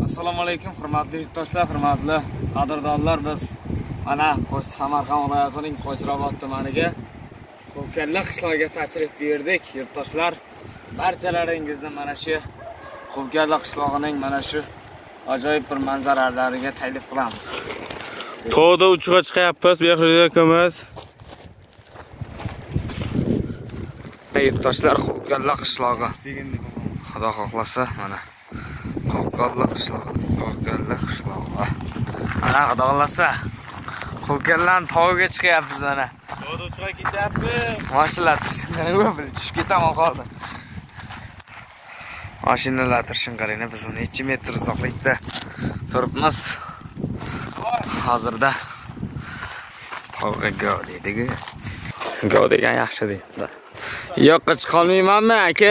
Assalomu alaykum, hurmatli yurtdoshlar, hurmatli qadrdonlar. Biz mana Samarqand viloyatining Qo'shrobod tumaniga Qo'kalla qishlog'iga tashrif buyurdik. Yurtdoshlar, barchalaringizni mana shu Qo'kalla qishlog'ining mana shu ajoyib bir manzaralariga taklif qilamiz. Tog'da uchga chiqyapmiz, Behruz akamiz. Yurtdoshlar, Qo'kalla qishlog'i. Xudo xohlasa mana Qo'kalla qishlog'i. Ana xudo xohlasa Qo'kallan tog'iga chiqyapmiz mana. Tog'da uchga ketyapmiz. Mashinalar tushib ketaman qoldi. Mashinalar tushib qarayna, biz necha metr uzoqlikda turibmiz. Hozirda tog'ga go degan yaxshi deydi. Yo'qqa chiqolmaymanmi aka?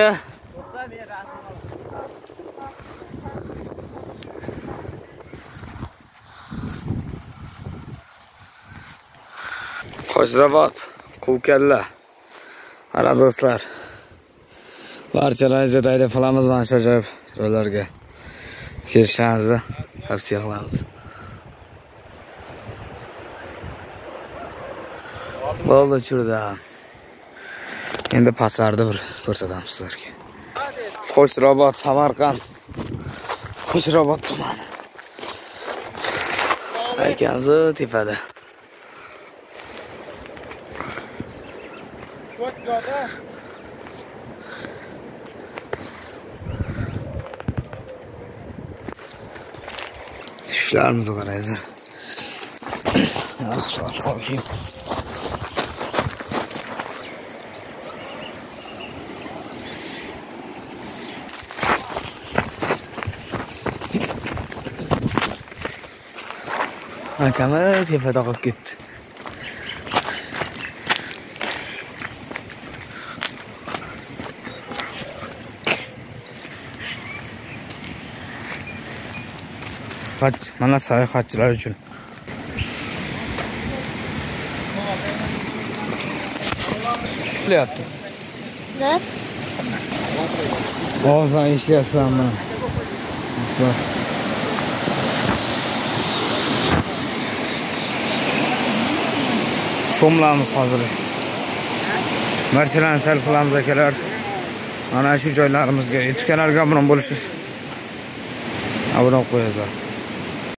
Qo'shrobod, Qo'kalla. Ana do'stlar, barchalaringizni taklif qilamiz mana shu ajoyib joylarga kelishingizni tavsiya qilamiz. Bo'ldi churda. Endi pasarda bir ko'rsatamiz sizlarga. Qo'shrobod, Samarqand. Qo'shrobod tumani. Akamiz tepada. Ishlarimiz qaraysiz. Akamiz tepada qolib ketdi. Mana sayohatchilar uchun. Qilyapti. Ne? O'zan ishlayapsanmi? Do'stlar. Shomlamiz hozir. Barchalarni sal qilamiz akalar. Mana shu joylarimizga YouTube kanaliga obuna bo'lishsiz. Obuna qo'yinglar.